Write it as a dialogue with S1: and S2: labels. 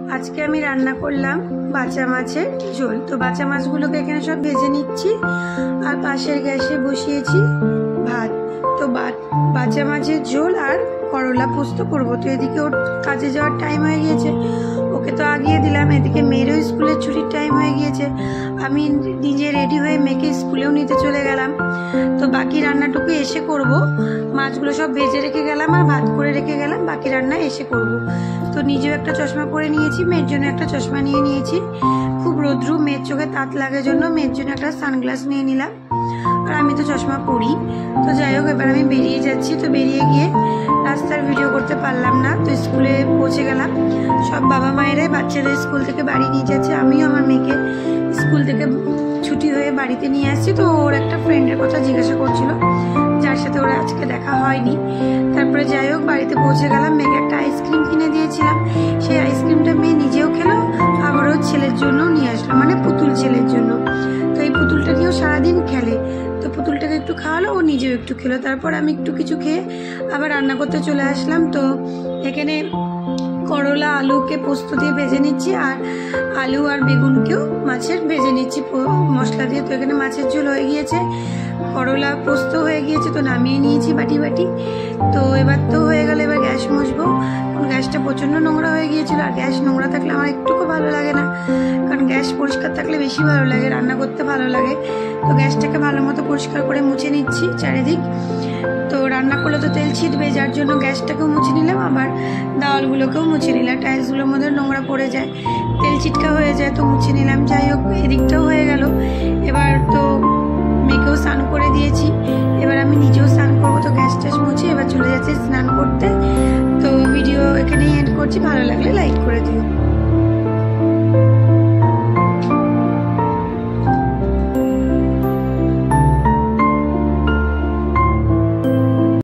S1: আজকে আমি রান্না করলাম বাঁচা মাছের ঝোল। তো বাঁচা মাছগুলোকে এখানে সব ভেজে নিচ্ছি আর পাশের গ্যাসে বসিয়েছি ভাত। তো বাঁচা মাছের ঝোল আর করলা পোস্ত করবো। তো এদিকে ওর কাজে যাওয়ার টাইম হয়ে গিয়েছে, ওকে তো আগিয়ে দিলাম। এদিকে মেয়েরও স্কুলের ছুটির টাইম হয়ে গিয়েছে, আমি নিজে রেডি হয়ে মেয়েকে স্কুলেও নিতে চলে গেলাম। তো বাকি রান্নাটুকু এসে করব। মাছগুলো সব ভেজে রেখে গেলাম আর ভাত করে রেখে গেলাম, বাকি রান্না এসে করব। তো নিজেও একটা চশমা পরে নিয়েছি, মেয়ের জন্য একটা চশমা নিয়ে নিয়েছি। খুব রোদ্রু, মেয়ের চোখে তাত লাগার জন্য মেয়ের জন্য একটা সানগ্লাস নিয়ে নিলাম। আর আমি তো চশমা পরি। তো যাই হোক, এবার আমি বেরিয়ে যাচ্ছি। তো বেরিয়ে গিয়ে রাস্তার ভিডিও করতে পারলাম না, তো স্কুলে পৌঁছে গেলাম। সব বাবা মায়েরাই বাচ্চাদের স্কুল থেকে বাড়ি নিয়ে যাচ্ছে, আমিও আমার মেয়েকে স্কুল থেকে ছুটি হয়ে বাড়িতে নিয়ে আসছি। তো ওর একটা ফ্রেন্ডের কথা জিজ্ঞাসা করছিল, যার সাথে ওরা আজকে দেখা হয়নি। তারপরে যাই হোক, বাড়িতে পৌঁছে গেলাম। মেয়েকে একটা আইসক্রিম কিনে দিয়েছিলাম, সেই আইসক্রিমটা মেয়ে নিজেও খেলো, আবারও ছেলের জন্য নিয়ে আসলো, মানে পুতুল ছেলের জন্য। তো এই পুতুলটা নিয়েও সারাদিন খেলে, তো পুতুলটাকে একটু খাওয়ালো, ও নিজেও একটু খেলো। তারপর আমি একটু কিছু খেয়ে আবার রান্না করতে চলে আসলাম। তো এখানে করলা আলুকে পোস্ত দিয়ে ভেজে নিচ্ছি আর আলু আর বেগুনকেও মাছের ভেজে নিচ্ছি মশলা দিয়ে। তো এখানে মাছের ঝোল হয়ে গিয়েছে, করলা পোস্ত হয়ে গিয়েছে, তো নামিয়ে নিয়েছি বাটি বাটি। তো এবার তো হয়ে গেল, এবার গ্যাস মুছবো। গ্যাসটা প্রচণ্ড নোংরা হয়ে গিয়েছিল, আর গ্যাস নোংরা থাকলে আমার একটুকু ভালো লাগে না, কারণ গ্যাস পরিষ্কার থাকলে বেশি ভালো লাগে, রান্না করতে ভালো লাগে। তো গ্যাসটাকে ভালো মতো পরিষ্কার করে মুছে নিচ্ছি চারিদিক। তো রান্না করলে তো তেল ছিটবে, যার জন্য গ্যাসটাকেও মুছে নিলাম, আবার দেওয়ালগুলোকেও মুছে নিলাম। টাইলসগুলোর মধ্যে নোংরা পড়ে যায়, তেল চিটকা হয়ে যায়, তো মুছে নিলাম। যাই হোক, এদিকটাও হয়ে গেল। এবার তো মেয়েকেও স্নান করে দিয়েছি, এবার আমি নিজেও স্নান করবো। তো গ্যাস ট্যাস মুছে এবার চলে যাচ্ছি স্নান করতে। তো ভিডিও এখানেই এন্ড করছি, ভালো লাগলে লাইক করে দিও।